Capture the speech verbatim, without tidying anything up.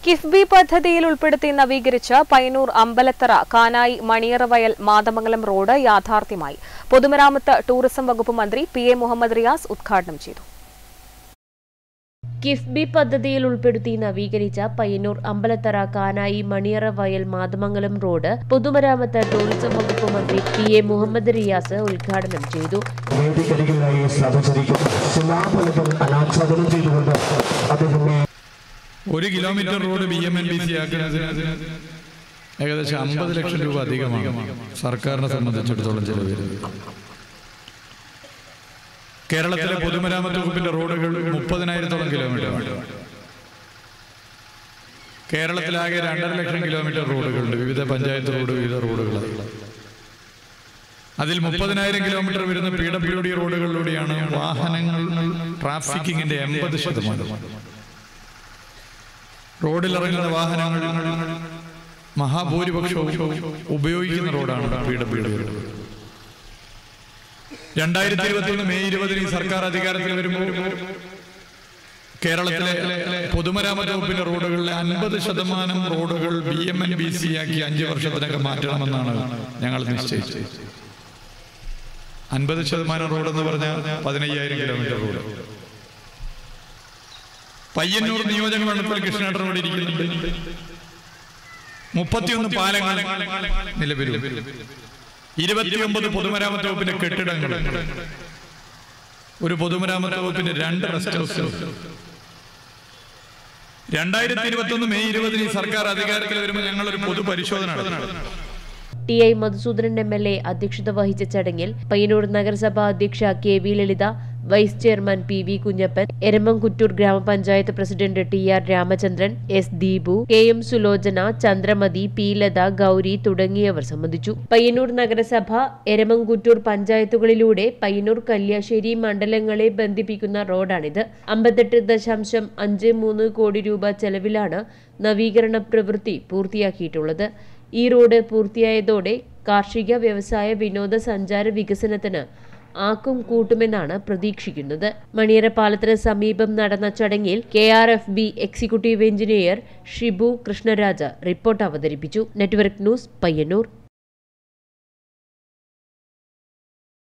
കിഫ്ബി പദ്ധതിയിൽ ഉൾപ്പെടുത്തി നവീകരിച്ച പയ്യന്നൂർ അമ്പലത്തറ കാനായി മണിയറവയൽ മാതമംഗലം റോഡ് യാഥാർത്ഥ്യമായി. പൊതുമരാമത്ത് ടൂറിസം വകുപ്പ് മന്ത്രി പി എ മുഹമ്മദ് റിയാസ് ഉദ്ഘാടനം ചെയ്തു. കിഫ്ബി പദ്ധതിയിൽ ഉൾപ്പെടുത്തി നവീകരിച്ച പയ്യന്നൂർ അമ്പലത്തറ കാനായി മണിയറവയൽ മാതമംഗലം റോഡ് പൊതുമരാമത്ത് ടൂറിസം വകുപ്പ് മന്ത്രി പി എ മുഹമ്മദ് റിയാസ് ഉദ്ഘാടനം ചെയ്തു. ഒരു kilometre road B M and B C ആക്കുന്നതിന് ഏകദേശം അമ്പത് ലക്ഷം രൂപ അധികമാണ് സർക്കാരിനെ സംബന്ധിച്ചിടത്തോളം ചെലവ് വരുന്നത്. കേരളത്തിലെ പൊതുമരാമത്ത് വകുപ്പിന്റെ റോഡുകൾ മുപ്പതിനായിരത്തോളം കിലോമീറ്ററാണ്. കേരളത്തിലാകെ രണ്ടര ലക്ഷം കിലോമീറ്റർ റോഡുകളുണ്ട്. വിവിധ പഞ്ചായത്ത് റോഡ്, വിവിധ റോഡുകൾ. അതിൽ മുപ്പതിനായിരം കിലോമീറ്റർ വരുന്ന പി ഡബ്ല്യു ഡി റോഡുകളിലൂടെയാണ് വാഹനങ്ങൾ ട്രാഫിക്കിങ്ങിന്റെ എൺപത് ശതമാനം. റോഡിലിറങ്ങുന്ന വാഹനങ്ങൾ മഹാഭൂരിപക്ഷവും ഉപയോഗിക്കുന്ന റോഡാണ് പി ഡബ്ല്യു ഡി റോഡ്. രണ്ടായിരത്തി ഇരുപത്തി ഒന്ന് മെയ് ഇരുപതിന് ഈ സർക്കാർ അധികാരത്തിൽ വരുമ്പോൾ കേരളത്തിലെ പൊതുമരാമത്ത് വകുപ്പിന്റെ റോഡുകളിലെ അൻപത് ശതമാനം റോഡുകൾ B M and B C ആക്കി അഞ്ച് വർഷത്തിനൊക്കെ മാറ്റണമെന്നാണ് ഞങ്ങൾ നിശ്ചയിച്ചത്. അൻപത് ശതമാനം റോഡ് എന്ന് പറഞ്ഞാൽ പതിനയ്യായിരം കിലോമീറ്റർ റോഡ്. പയ്യന്നൂർ നിയോജക മണ്ഡലത്തിൽ കൃഷ്ണേട്ടൻ റോഡ് ഇരിക്കുന്നുണ്ട്. മുപ്പത്തിയൊന്ന് പാലങ്ങൾ നിലവിലും ഇരുപത്തിയൊമ്പത് പൊതുമരാമത്ത് വകുപ്പിന്റെ കെട്ടിടങ്ങൾ, ഒരു പൊതുമരാമത്ത് വകുപ്പിന്റെ രണ്ട് റെസ്റ്റ് ഹൗസ്. രണ്ടായിരത്തി ഇരുപത്തി ഒന്ന് മെയ് ഇരുപതിന് സർക്കാർ അധികാരത്തിൽ വരുമ്പോൾ ഞങ്ങൾ ഒരു പൊതു പരിശോധന നടത്തും. T I Madhusoodanan M L A അധ്യക്ഷത വഹിച്ച ചടങ്ങിൽ പയ്യന്നൂർ നഗരസഭാ അധ്യക്ഷ K V Lalitha, vice chairman P V Kunhappan, Eramamkuttoor ഗ്രാമപഞ്ചായത്ത് president T R Ramachandran, S Deepu, K M Sulochana, Chandramathi, P Latha, Gowri തുടങ്ങിയവർ സംബന്ധിച്ചു. പയ്യന്നൂർ നഗരസഭ എരമംകുറ്റൂർ പഞ്ചായത്തുകളിലൂടെ പയ്യന്നൂർ കല്യാശ്ശേരി മണ്ഡലങ്ങളെ ബന്ധിപ്പിക്കുന്ന റോഡാണിത്. അമ്പത്തെട്ട് ദശാംശം അഞ്ച് മൂന്ന് കോടി രൂപ ചെലവിലാണ് നവീകരണ പ്രവൃത്തി പൂർത്തിയാക്കിയിട്ടുള്ളത്. ഈ റോഡ് പൂർത്തിയായതോടെ കാർഷിക, വ്യവസായ, വിനോദസഞ്ചാര വികസനത്തിന് ആക്കം കൂട്ടുമെന്നാണ് പ്രതീക്ഷിക്കുന്നത്. മണിയറ പാലത്തിന് സമീപം നടന്ന ചടങ്ങിൽ K R F B executive engineer Shibu Krishnaraja report അവതരിപ്പിച്ചു. Network news, Payyanur.